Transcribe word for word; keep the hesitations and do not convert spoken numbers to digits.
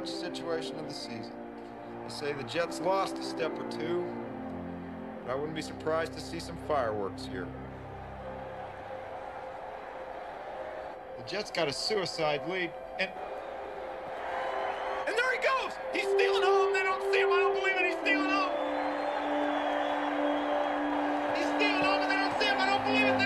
clutch situation of the season. They say the Jets lost a step or two, but I wouldn't be surprised to see some fireworks here. The Jets got a suicide lead, and... And there he goes! He's stealing home! They don't see him! I don't believe it! He's stealing home! He's stealing home and they don't see him! I don't believe it!